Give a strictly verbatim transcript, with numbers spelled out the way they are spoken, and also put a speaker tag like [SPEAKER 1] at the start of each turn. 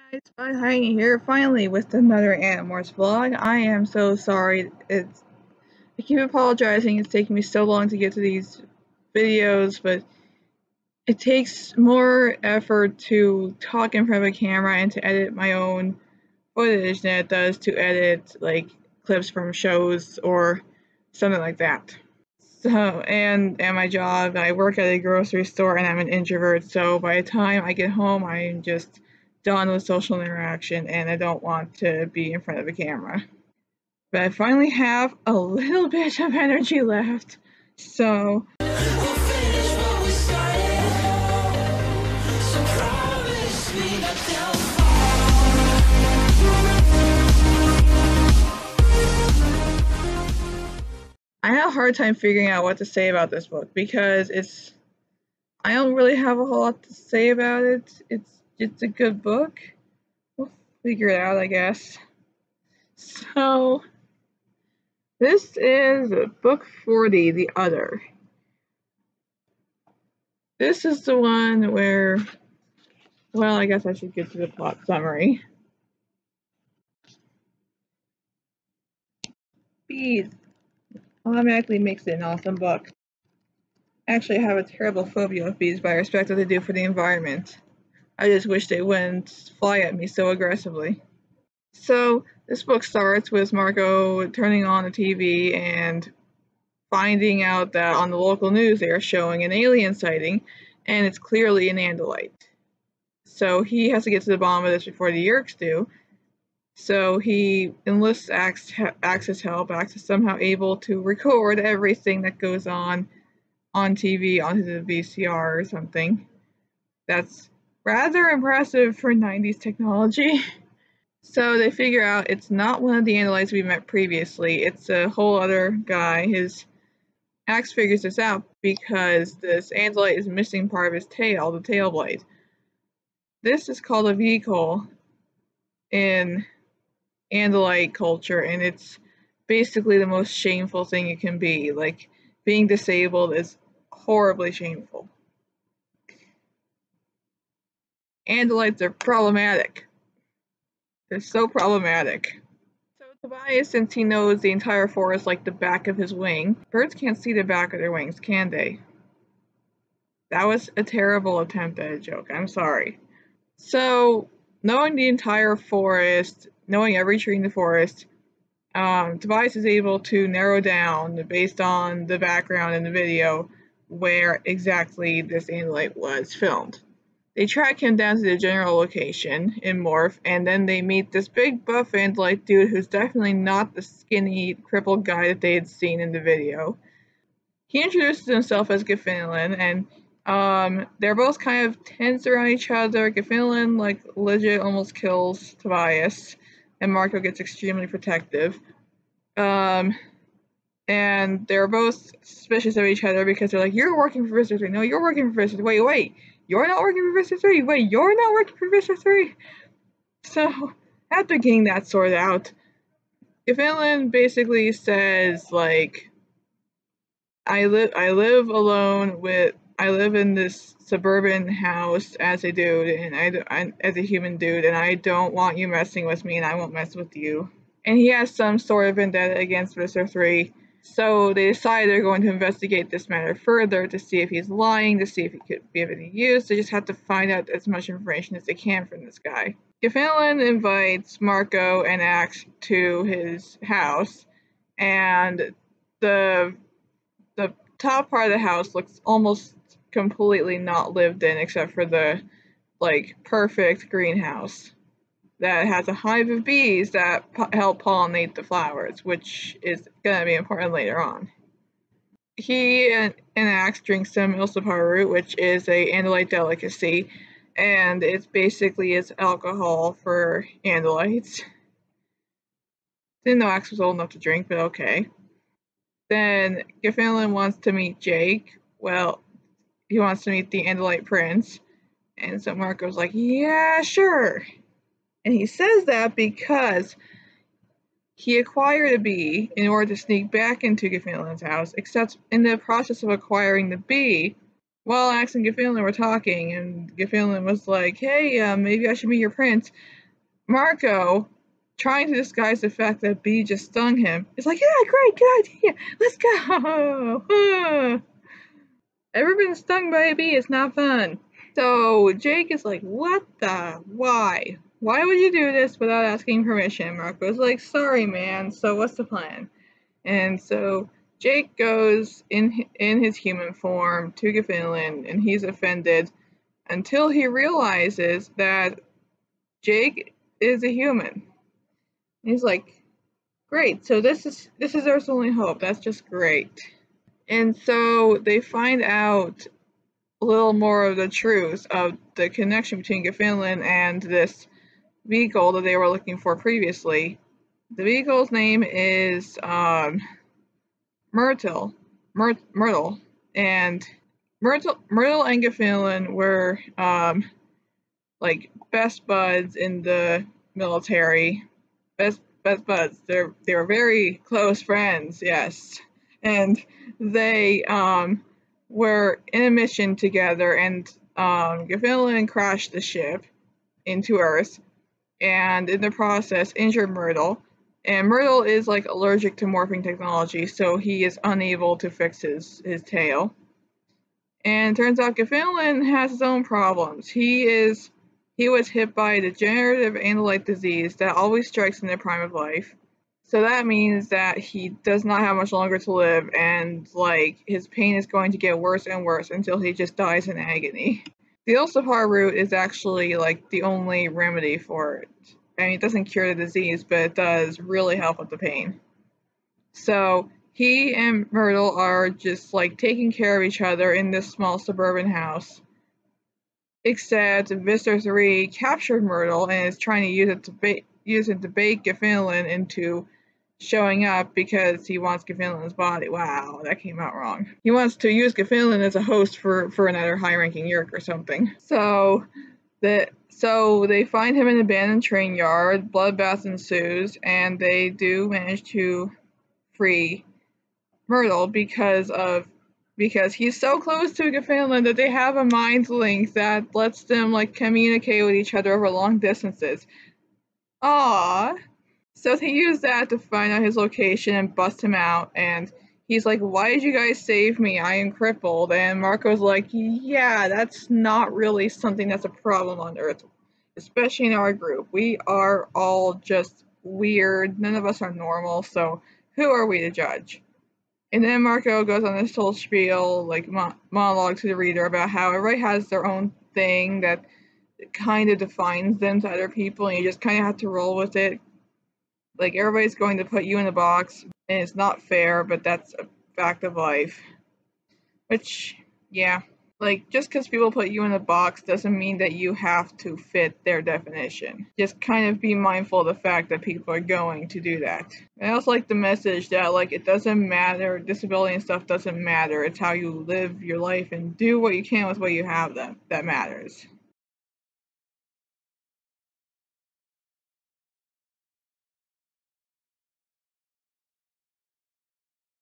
[SPEAKER 1] Guys, Bud Hiding here finally with another Animorphs vlog. I am so sorry. It's I keep apologizing. It's taking me so long to get to these videos, but it takes more effort to talk in front of a camera and to edit my own footage than it does to edit like clips from shows or something like that. So, and and my job, I work at a grocery store and I'm an introvert, so by the time I get home, I'm just done with social interaction and I don't want to be in front of a camera. But I finally have a little bit of energy left, so we'll finish what we started. So promise me that they'll I had a hard time figuring out what to say about this book because it's I don't really have a whole lot to say about it. It's it's a good book. We'll figure it out, I guess. So this is book forty, The Other. This is the one where, well, I guess I should get to the plot summary. Bees automatically makes it an awesome book. Actually, I have a terrible phobia of bees, but I respect what they do for the environment. I just wish they wouldn't fly at me so aggressively. So, this book starts with Marco turning on the T V and finding out that on the local news they are showing an alien sighting, and it's clearly an Andalite. So he has to get to the bottom of this before the Yeerks do. So he enlists Axe's help. Axe is somehow able to record everything that goes on on T V onto the V C R or something. That's rather impressive for nineties technology. So they figure out it's not one of the Andalites we met previously. It's a whole other guy. His Axe figures this out because this Andalite is missing part of his tail, the tail blade. This is called a vehicle in Andalite culture, and it's basically the most shameful thing it can be. Like, being disabled is horribly shameful. Andalites are problematic. They're so problematic. So Tobias, since he knows the entire forest like the back of his wing, birds can't see the back of their wings, can they? That was a terrible attempt at a joke. I'm sorry. So, knowing the entire forest, knowing every tree in the forest, um, Tobias is able to narrow down, based on the background in the video, where exactly this Andalite was filmed. They track him down to the general location in Morph, and then they meet this big buff Andalite dude who's definitely not the skinny, crippled guy that they had seen in the video. He introduces himself as Gaffinlin, and um, they're both kind of tense around each other. Gaffinlin, like, legit almost kills Tobias, and Marco gets extremely protective. Um, and they're both suspicious of each other because they're like, you're working for Visitor three. No, you're working for Visitor three. Wait, wait. You're not working for Visitor three? Wait, you're not working for Visitor three? So, after getting that sorted out, Gaffinlin basically says, like, I live I live alone with I live in this suburban house as a dude and I, I as a human dude, and I don't want you messing with me, and I won't mess with you. And he has some sort of vendetta against Visitor three. So they decide they're going to investigate this matter further to see if he's lying, to see if he could be of any use. They just have to find out as much information as they can from this guy. Gaffinlin invites Marco and Axe to his house, and the the top part of the house looks almost completely not lived in, except for the, like, perfect greenhouse that has a hive of bees that help pollinate the flowers, which is going to be important later on. He and, and Axe drink some Ilsapar root, which is a Andalite delicacy, and it's basically it's alcohol for Andalites. Didn't know Axe was old enough to drink, but okay. Then Gaffinlin wants to meet Jake. Well, he wants to meet the Andalite prince, and so Marco's like, yeah, sure. And he says that because he acquired a bee in order to sneak back into Gaffinlin's house, except in the process of acquiring the bee, while Ax and Gaffielin were talking, and Gaffielin was like, hey, uh, maybe I should meet your prince. Marco, trying to disguise the fact that Bee just stung him, is like, yeah, great, good idea, let's go. Ever been stung by a bee? It's not fun. So Jake is like, what the? Why? Why would you do this without asking permission? Marco's like, sorry, man. So what's the plan? And so Jake goes in in his human form to Gaffielin, and he's offended until he realizes that Jake is a human. And he's like, great. So this is this is Earth's only hope. That's just great. And so they find out a little more of the truth of the connection between Gaffielin and this vehicle that they were looking for previously. The vehicle's name is um, Myrtle, Myr- Myrtle, and Myrtle, Myrtle and Gaffielin were um, like best buds in the military. Best best buds. They're they were very close friends. Yes, and they um, were in a mission together, and um, Gaffielin crashed the ship into Earth, and in the process injured Myrtle. And Myrtle is like allergic to morphing technology, so he is unable to fix his, his tail. And it turns out Gaffielin has his own problems. He is he was hit by a degenerative androlyte disease that always strikes in the prime of life. So that means that he does not have much longer to live, and like his pain is going to get worse and worse until he just dies in agony. The Ilsapar root is actually like the only remedy for it. I mean, it doesn't cure the disease, but it does really help with the pain. So he and Myrtle are just like taking care of each other in this small suburban house. Except Mister three captured Myrtle and is trying to use it to bait use it to bait Gaffielin into showing up because he wants Gaffielin's body. Wow, that came out wrong. He wants to use Gaffielin as a host for, for another high-ranking Yeerk or something. So the so they find him in an abandoned train yard, bloodbath ensues, and they do manage to free Myrtle because of because he's so close to Gaffielin that they have a mind link that lets them like communicate with each other over long distances. Aww. So they use that to find out his location and bust him out, and he's like, why did you guys save me? I am crippled. And Marco's like, yeah, that's not really something that's a problem on Earth, especially in our group. We are all just weird. None of us are normal, so who are we to judge? And then Marco goes on this whole spiel, like mo- monologue to the reader about how everybody has their own thing that kind of defines them to other people, and you just kind of have to roll with it. Like, everybody's going to put you in a box, and it's not fair, but that's a fact of life. Which, yeah. Like, just because people put you in a box doesn't mean that you have to fit their definition. Just kind of be mindful of the fact that people are going to do that. And I also like the message that, like, it doesn't matter, disability and stuff doesn't matter. It's how you live your life and do what you can with what you have that, that matters.